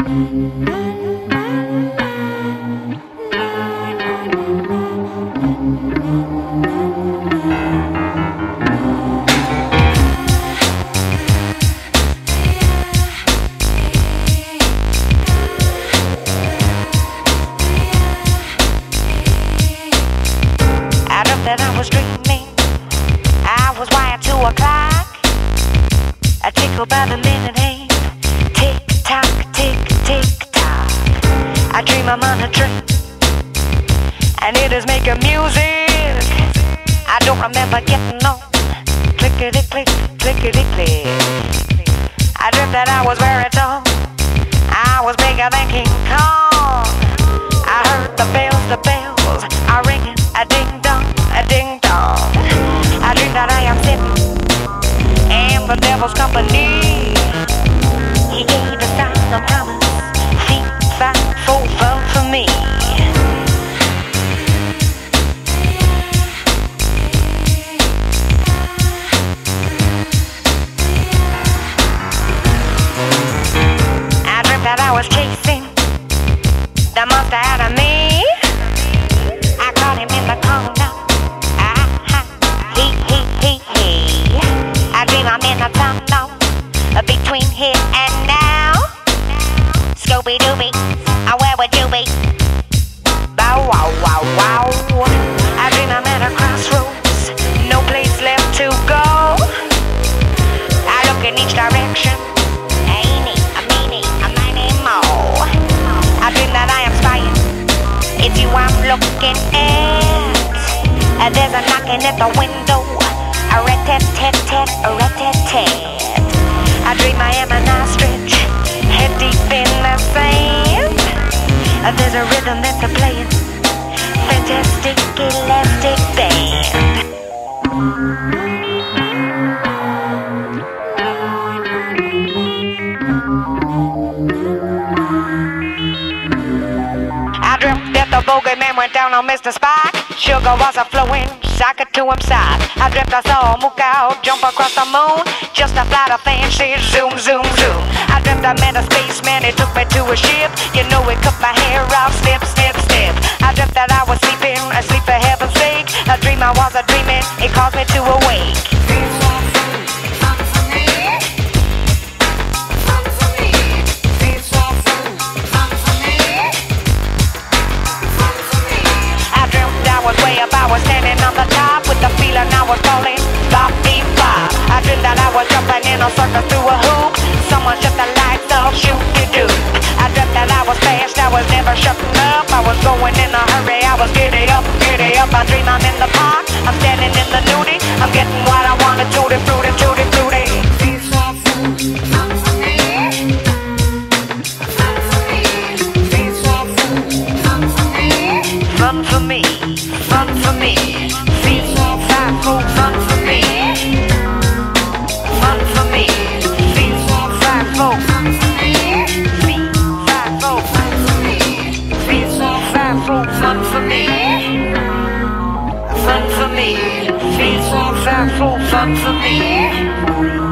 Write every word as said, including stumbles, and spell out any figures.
That I was dreaming, I was wired to a clock, a tickle by the minute hand, tick tock, tick tick tock. I dream I'm on a train, and it is making music. I don't remember getting on, clickety click, clickety click. I dreamt that I was very tall, I was bigger than King Kong. I heard the bells, the bells are ringing, a ding dong, a ding dong. I dream that I am sitting in the devil's company. He gave the sign of promise, feet, five, four, fun for me. I dreamt that I was chasing the monster out of me. I caught him in the corner. Ah, ha, he, he, he, he. I dream I'm in a tunnel between here and now. Scooby-Dooby, uh, where would you be? Bow, wow, wow, wow. I dream I'm at a crossroads, no place left to go. I look in each direction. Ain't a meanie, a miny mo. I dream that I am spying. It's you I'm looking at. Uh, there's a knocking at the window. A rat-tat-tat-tat, a rat-tat-tat. I dream I am an ostrich, head deep in the sand. Uh, there's a rhythm that's a playing, fantastic elastic band. I dreamt that the bogeyman went down on Mister Spock. Sugar was a flowing, socket to him side. I dreamt I saw a mook out jump across the moon, just a flight of fancy zoom, zoom, zoom. I dreamt I met a spaceman, he took me to a ship. You know he cut my hair off, snip, snip, snip. I dreamt that I was sleeping, asleep for heaven's sake. A dream I was a dreaming, it caused me to awake. I was standing on the top with the feeling I was falling, bop, beep, bop. I dreamed that I was jumping in a circle through a hoop. Someone shut the lights off, shoot you do. I dreamt that I was fast, I was never shutting up. I was going in a hurry, I was giddy up, giddy up. I dream I'm in the park, I'm standing in the nudie. I'm getting what I wanted, tutti frutti, tutti frutti. Fun for me, fun for me, feet, five, four, fun for me, fun for me, feet, five, four, feet, five, four, feet, five, four, fun for me, fun for me, feet, five, four, fun for me.